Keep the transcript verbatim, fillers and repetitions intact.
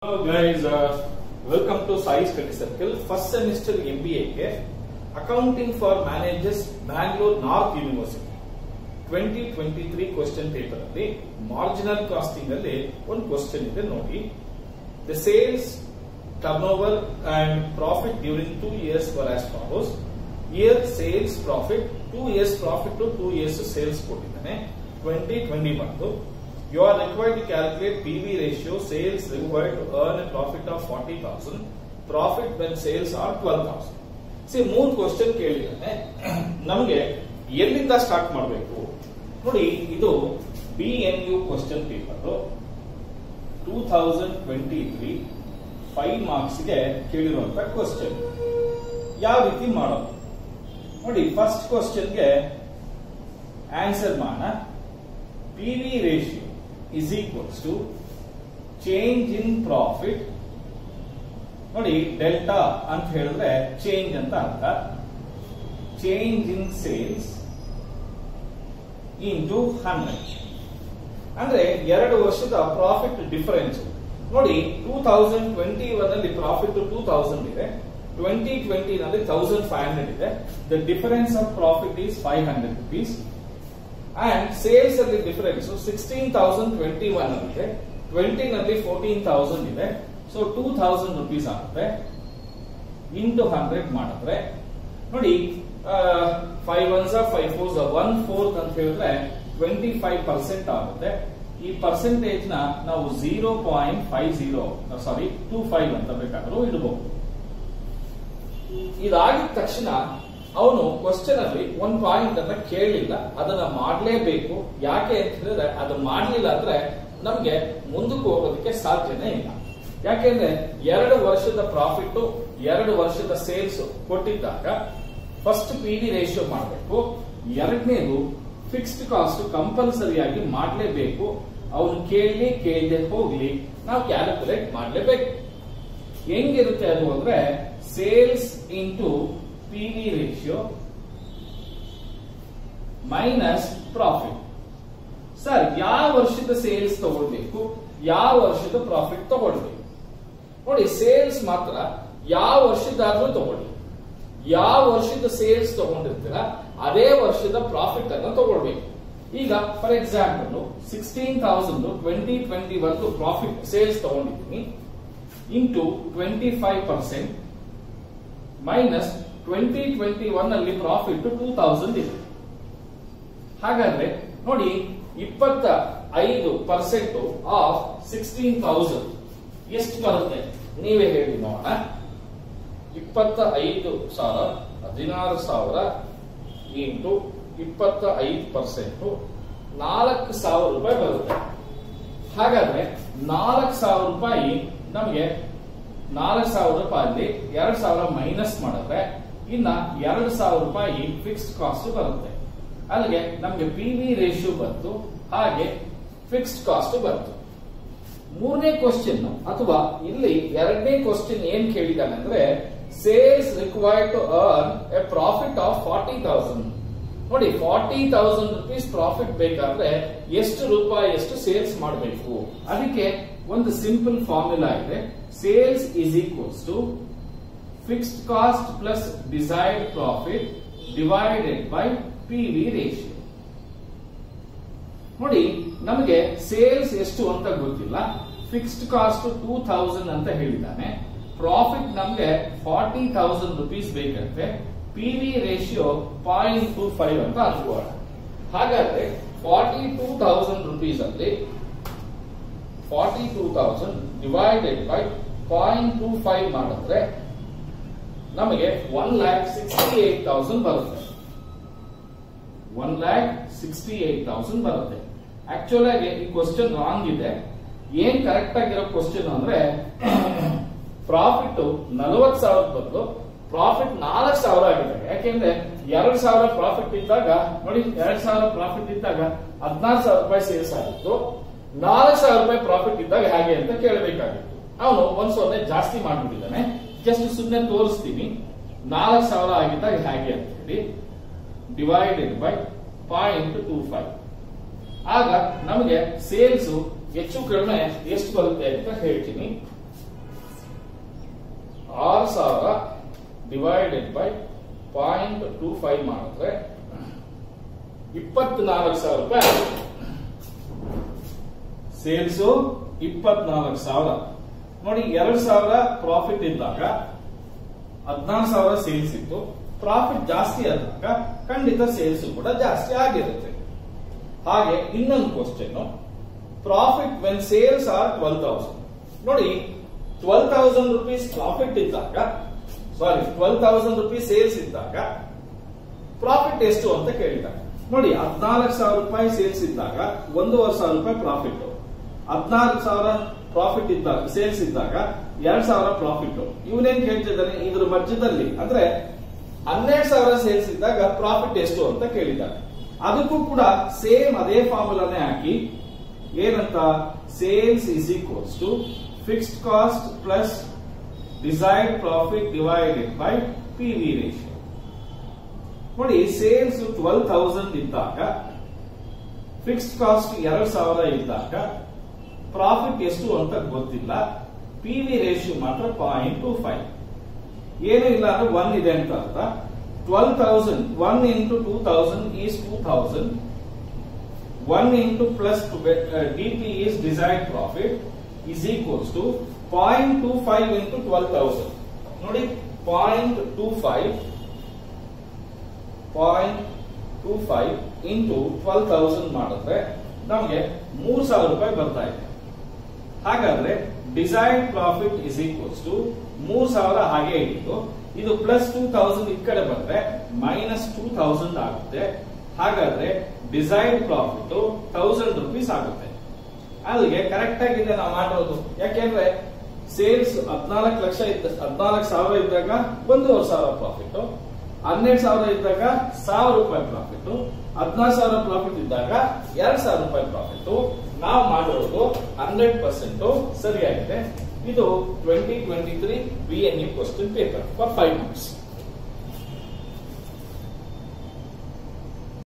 Hello guys, uh, welcome to Sai Study Circle. First semester M B A ಗೆ Accounting for Managers Bangalore North University twenty twenty-three question paper ಅಲ್ಲಿ marginal costing ಅಲ್ಲಿ ಒಂದು question ಇದೆ ನೋಡಿ. The sales, turnover and profit during two years were as follows. Year sales profit, two years profit to two years sales ಕೊಟ್ಟಿದ್ದಾನೆ. twenty twenty-one You are required to calculate P V ratio, sales required to earn a profit of forty thousand, profit when sales are twelve thousand. See, ಮೂರು question ಕೇಳಿದ್ದಾನೆ. ನಮಗೆ ಎಲ್ಲಿಂದ start ಮಾಡಬೇಕು ನೋಡಿ. ಇದು B N U question paper two thousand twenty three five marks ಗೆ ಕೇಳಿರುವಂತ question. ಯಾವ ರೀತಿ ಮಾಡೋದು ನೋಡಿ. ಫಸ್ಟ್ ಕ್ವಶನ್ ಗೆ ಆನ್ಸರ್ ಮಾಡೋಣ. P V ratio is equals to change in profit ನೋಡಿ. ಡೆಲ್ಟಾ ಅಂತ ಹೇಳಿದ್ರೆ ಚೇಂಜ್ ಅಂತ ಅರ್ಥ. Change in sales into hundred ಅಂದ್ರೆ ಎರಡು ವರ್ಷದ ಪ್ರಾಫಿಟ್ ಡಿಫರೆನ್ಸ್ ನೋಡಿ. ಟೂ ತೌಸಂಡ್ ಟ್ವೆಂಟಿ ಒನ್ ಅಲ್ಲಿ ಪ್ರಾಫಿಟ್ ಟೂ ತೌಸಂಡ್ ಇದೆ, ಟ್ವೆಂಟಿ ಟ್ವೆಂಟಿ ನಲ್ಲಿ ತೌಸಂಡ್ ಫೈವ್ ಹಂಡ್ರೆಡ್ ಇದೆ. The difference of profit is five hundred rupees. And sales ಅಲ್ಲಿ difference sixteen thousand twenty one ಇದೆ, ಟ್ವೆಂಟಿ ನಲ್ಲಿ ಫೋರ್ಟೀನ್ ತೌಸಂಡ್ ಇದೆ. So two thousand rupees ಆಗುತ್ತೆ. Into hundred ಮಾಡಿದ್ರೆ ನೋಡಿ, five once five fours one fourth ಅಂತ ಹೇಳಿದ್ರೆ ಟ್ವೆಂಟಿ ಫೈವ್ ಪರ್ಸೆಂಟ್ ಆಗುತ್ತೆ. ಈ ಪರ್ಸೆಂಟೇಜ್ ನ ನಾವು zero point five zero sorry two five ಅಂತ ಬೇಕಾದ್ರೂ ಇಡಬಹುದು. ಇದಾಗಿದ ತಕ್ಷಣ ಅವನು ಕ್ವಶನ್ ಅಲ್ಲಿ ಒಂದ್ ಪಾಯಿಂಟ್ ಅನ್ನ ಕೇಳಲಿಲ್ಲ, ಅದನ್ನ ಮಾಡಲೇಬೇಕು. ಯಾಕೆ ಅಂತ ಹೇಳಿದ್ರೆ ಅದು ಮಾಡಲಿಲ್ಲ ಅಂದ್ರೆ ನಮ್ಗೆ ಮುಂದಕ್ಕೆ ಹೋಗೋದಕ್ಕೆ ಸಾಧ್ಯನೇ ಇಲ್ಲ. ಯಾಕೆಂದ್ರೆ ಎರಡು ವರ್ಷದ ಪ್ರಾಫಿಟ್, ಎರಡು ವರ್ಷದ ಸೇಲ್ಸ್ ಕೊಟ್ಟಿದ್ದಾಗ ಫಸ್ಟ್ ಪಿ ವಿ ರೇಷಿಯೋ ಮಾಡಬೇಕು. ಎರಡನೇದು ಫಿಕ್ಸ್ಡ್ ಕಾಸ್ಟ್ ಕಂಪಲ್ಸರಿಯಾಗಿ ಮಾಡಲೇಬೇಕು. ಅವನು ಕೇಳಿ ಕೇಳದೆ ಹೋಗ್ಲಿ, ನಾವು ಕ್ಯಾಲ್ಕುಲೇಟ್ ಮಾಡಲೇಬೇಕು. ಹೆಂಗಿರುತ್ತೆ ಅದು ಅಂದ್ರೆ sales into P V ratio minus profit. Sir, ಯಾವ ವರ್ಷದ ಸೇಲ್ಸ್ ತಗೊಳ್ಬೇಕು, ಯಾವ ವರ್ಷದ ಪ್ರಾಫಿಟ್ ತಗೊಳ್ಬೇಕು ನೋಡಿ. ಸೇಲ್ಸ್ ಮಾತ್ರ ಯಾವ ವರ್ಷದಾದ್ರೂ ತಗೊಳ್ಳಿ. ಯಾವ ವರ್ಷದ ಸೇಲ್ಸ್ ತಗೊಂಡಿರ್ತೀರ ಅದೇ ವರ್ಷದ ಪ್ರಾಫಿಟ್ ಅನ್ನು ತಗೊಳ್ಬೇಕು. ಈಗ for example sixteen thousand twenty twenty one profit sales ತಗೊಂಡಿದ್ದೀನಿ. Into twenty five percent minus twenty twenty one ಅಲ್ಲಿ ಪ್ರಾಫಿಟ್ ಟೂ ತೌಸಂಡ್ ಇದೆ. ಹಾಗಾದ್ರೆ ನೋಡಿ, ಇಪ್ಪತ್ತ ಐದು ಪರ್ಸೆಂಟ್ ಆಫ್ ಸಿಕ್ಸ್ಟೀನ್ ತೌಸಂಡ್ ಎಷ್ಟು ಬರುತ್ತೆ ನೀವೇ ಹೇಳಿ ನೋಡೋಣ. ಇಪ್ಪತ್ತ ಐದು ಸಾವಿರ ಹದಿನಾರು ಸಾವಿರ ಇಂಟು ಇಪ್ಪತ್ತ ಐದು ಪರ್ಸೆಂಟ್ ನಾಲ್ಕು ಸಾವಿರ ರೂಪಾಯಿ ಬರುತ್ತೆ. ಹಾಗಾದ್ರೆ ನಾಲ್ಕು ಸಾವಿರ ರೂಪಾಯಿ ನಮಗೆ ನಾಲ್ಕು ಸಾವಿರ ರೂಪಾಯಿ ಎರಡ್ ಸಾವಿರ ಮೈನಸ್ ಮಾಡಿದ್ರೆ ಇನ್ನ ಎರಡು ಸಾವಿರ ರೂಪಾಯಿ ಫಿಕ್ಸ್ಡ್ ಕಾಸ್ಟ್ ಬರುತ್ತೆ. ಅಲ್ಲಿಗೆ ನಮಗೆ ಪಿ ವಿ ರೇಷಿಯೋ ಬಂತು, ಹಾಗೆ ಫಿಕ್ಸ್ಡ್ ಕಾಸ್ಟ್ ಬಂತು. ಮೂರನೇ ಕ್ವಶನ್ ಅಥವಾ ಇಲ್ಲಿ ಎರಡನೇ ಕ್ವಶನ್ ಏನ್ ಕೇಳಿದಾನೆ ಅಂದ್ರೆ sales required to earn a profit of forty thousand ನೋಡಿ. ಫಾರ್ಟಿ ತೌಸಂಡ್ ರುಪೀಸ್ ಪ್ರಾಫಿಟ್ ಬೇಕಾದ್ರೆ ಎಷ್ಟು ರೂಪಾಯಿ ಎಷ್ಟು ಸೇಲ್ಸ್ ಮಾಡಬೇಕು. ಅದಕ್ಕೆ ಒಂದು ಸಿಂಪಲ್ ಫಾರ್ಮುಲಾ ಇದೆ. Sales is equals to fixed cost plus desired profit divided by P V ratio. ನೋಡಿ, ನಮಗೆ ಸೇಲ್ಸ್ ಎಷ್ಟು ಅಂತ ಗೊತ್ತಿಲ್ಲ. ಫಿಕ್ಸ್ಡ್ ಕಾಸ್ಟ್ ಟೂ ತೌಸಂಡ್ ಅಂತ ಹೇಳಿದ್ದಾನೆ. ಪ್ರಾಫಿಟ್ ನಮಗೆ ಫಾರ್ಟಿ ತೌಸಂಡ್ ರುಪೀಸ್ ಬೇಕಂತೆ. P V ratio point two five ಅಂತ ಅನ್ಕೋಣ. ಹಾಗಾದ್ರೆ ಫಾರ್ಟಿ ಟೂ ತೌಸಂಡ್ ರುಪೀಸ್ ಅಲ್ಲಿ forty two thousand divided by point two five ಮಾಡಿದ್ರೆ ನಮಗೆ one lakh sixty eight thousand ಬರುತ್ತೆ. One lakh sixty eight thousand ಬರುತ್ತೆ. ಆಕ್ಚುಲ್ ಆಗಿ ಈ ಕ್ವಶನ್ ರಾಂಗ್ ಇದೆ. ಏನ್ ಕರೆಕ್ಟ್ ಆಗಿರೋ ಕ್ವಶನ್ ಅಂದ್ರೆ ಪ್ರಾಫಿಟ್ ನಲವತ್ತು ಸಾವಿರ ಬದಲು ಪ್ರಾಫಿಟ್ ನಾಲ್ಕು ಸಾವಿರ ಆಗಿದೆ. ಯಾಕೆಂದ್ರೆ ಎರಡ್ ಸಾವಿರ ಪ್ರಾಫಿಟ್ ಇದ್ದಾಗ ನೋಡಿ, ಎರಡ್ ಸಾವಿರ ಪ್ರಾಫಿಟ್ ಇದ್ದಾಗ ಹದಿನಾರು ಸಾವಿರ ರೂಪಾಯಿ ಸೇಲ್ಸ್ ಆಗಿತ್ತು. ನಾಲ್ಕು ಸಾವಿರ ರೂಪಾಯಿ ಪ್ರಾಫಿಟ್ ಇದ್ದಾಗ ಹೇಗೆ ಅಂತ ಕೇಳಬೇಕಾಗಿತ್ತು. ಅವನು ಒಂದ್ ಸೊನ್ನೆ ಜಾಸ್ತಿ ಮಾಡ್ಬಿಟ್ಟಿದ್ದಾನೆ. ಜಸ್ಟ್ ಸುಮ್ಮನೆ ತೋರಿಸ್ತೀನಿ. ನಾಲ್ಕು ಸಾವಿರ ಆಗಿದ್ದಾಗ ಹೇಗೆ ಅಂತ ಹೇಳಿ divided by point two five. ಆಗ ನಮಗೆ ಸೇಲ್ಸ್ ಹೆಚ್ಚು ಕಡಿಮೆ ಎಷ್ಟು ಬರುತ್ತೆ ಅಂತ ಹೇಳ್ತೀನಿ. ಆರು ಸಾವಿರ divided by point two five ಮಾಡಿದ್ರೆ ಇಪ್ಪತ್ನಾಲ್ಕು ಸಾವಿರ ರೂಪಾಯಿ ಆಗುತ್ತೆ. ಸೇಲ್ಸ್ ಇಪ್ಪತ್ನಾಲ್ಕು ಸಾವಿರ. ನೋಡಿ, ಎರಡು ಸಾವಿರ ಪ್ರಾಫಿಟ್ ಇದ್ದಾಗ ಹದಿನಾರು ಸಾವಿರ ಸೇಲ್ಸ್ ಇತ್ತು. ಪ್ರಾಫಿಟ್ ಜಾಸ್ತಿ ಆದಾಗ ಖಂಡಿತ ಸೇಲ್ಸ್ ಕೂಡ ಜಾಸ್ತಿ ಆಗಿರುತ್ತೆ. ಹಾಗೆ ಇನ್ನೊಂದು question, profit when sales are twelve thousand. ನೋಡಿ, ಟ್ವೆಲ್ ತೌಸಂಡ್ ರುಪೀಸ್ ಪ್ರಾಫಿಟ್ ಇದ್ದಾಗ, sorry twelve thousand rupees sales ಇದ್ದಾಗ ಪ್ರಾಫಿಟ್ ಎಷ್ಟು ಅಂತ ಕೇಳಿದಾಗ, ನೋಡಿ ಹದಿನಾಲ್ಕು ಸಾವಿರ ರೂಪಾಯಿ ಸೇಲ್ಸ್ ಇದ್ದಾಗ ಒಂದೂವರೆ ಸಾವಿರ ರೂಪಾಯಿ ಪ್ರಾಫಿಟ್, ಹದಿನಾಲ್ಕು ಸಾವಿರ ಪ್ರಾಫಿಟ್ ಇದ್ದಾಗ ಸೇಲ್ಸ್ ಇದ್ದಾಗ ಎರಡ್ ಸಾವಿರ ಪ್ರಾಫಿಟ್. ಇವನೇನ್ ಕೇಳ್ತಿದ್ದಾನೆ, ಇದ್ರ ಮಧ್ಯದಲ್ಲಿ ಅಂದ್ರೆ ಹನ್ನೆರಡು ಸಾವಿರ ಸೇಲ್ಸ್ ಇದ್ದಾಗ ಪ್ರಾಫಿಟ್ ಎಷ್ಟು ಅಂತ ಕೇಳಿದ್ದಾರೆ. ಅದಕ್ಕೂ ಕೂಡ ಸೇಮ್ ಅದೇ ಫಾರ್ಮುಲಾನೇ ಹಾಕಿ, ಏನಂತ, sales is equals to fixed cost plus desired profit divided by P V ratio. ನೋಡಿ, ಸೇಲ್ಸ್ ಟ್ವೆಲ್ ತೌಸಂಡ್ ಇದ್ದಾಗ, ಫಿಕ್ಸ್ಡ್ ಕಾಸ್ಟ್ ಎರಡ್ ಸಾವಿರ ಇದ್ದಾಗ ಪ್ರಾಫಿಟ್ ಎಷ್ಟು ಅಂತ ಗೊತ್ತಿಲ್ಲ. ಪಿ ವಿ ರೇಷಿಯೋ ಮಾತ್ರ ಪಾಯಿಂಟ್ ಟೂ ಫೈವ್. ಏನು ಇಲ್ಲ ಅಂದ್ರೆ ಒನ್ ಇದೆ ಅಂತ ಅರ್ಥ. Twelve thousand one into two thousand is two thousand. One into plus D P is desired profit is equals to point two five into twelve thousand. ನೋಡಿ, point two five point two five into twelve thousand ಮಾಡಿದ್ರೆ ನಮಗೆ ಮೂರ್ ಸಾವಿರ ರೂಪಾಯಿ ಬರ್ತಾ ಇದೆ. ಹಾಗಾದ್ರೆ desired profit is equals to ಮೂರ್ ಸಾವಿರ ಹಾಗೆ ಇಟ್ಟು, ಇದು ಪ್ಲಸ್ ಟೂ ತೌಸಂಡ್ ಈ ಕಡೆ ಬಂದ್ರೆ ಮೈನಸ್ ಟೂ ತೌಸಂಡ್ ಆಗುತ್ತೆ. ಹಾಗಾದ್ರೆ ಡಿಸೈರ್ಡ್ ಪ್ರಾಫಿಟ್ ತೌಸಂಡ್ ರುಪೀಸ್ ಆಗುತ್ತೆ. ಅಲ್ಲಿಗೆ ಕರೆಕ್ಟ್ ಆಗಿದೆ ನಾವು ಮಾಡೋದು. ಯಾಕೆಂದ್ರೆ ಸೇಲ್ಸ್ ಹದಿನಾಲ್ಕು ಲಕ್ಷ ಇದ್ದ ಹದಿನಾಲ್ಕು ಸಾವಿರ ಇದ್ದಾಗ ಒಂದೂವರೆ ಸಾವಿರ ಪ್ರಾಫಿಟ್, ಹನ್ನೆರಡು ಸಾವಿರ ಇದ್ದಾಗ ಸಾವಿರ ರೂಪಾಯಿ ಪ್ರಾಫಿಟ್, ಹದಿನಾರು ಸಾವಿರ ಪ್ರಾಫಿಟ್ ಇದ್ದಾಗ ಎರಡ್ ಸಾವಿರ ರೂಪಾಯಿ ಪ್ರಾಫಿಟ್. ನಾವು ಮಾಡಿರೋದು ಹಂಡ್ರೆಡ್ ಪರ್ಸೆಂಟ್ ಸರಿಯಾಗಿದೆ. ಇದು twenty twenty three B N U question paper for five marks.